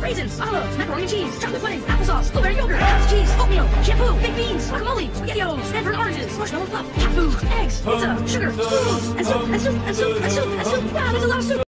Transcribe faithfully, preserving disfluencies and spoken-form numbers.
raisins, olives, macaroni and cheese, chocolate pudding, applesauce, blueberry yogurt, cottage cheese, oatmeal, shampoo, baked beans, guacamole, spaghettios, Stanford oranges, marshmallow fluff, cat food, eggs, pizza, sugar, spoons, and soup, and soup, and soup, and soup, and soup. Wow, there's a lot of soup.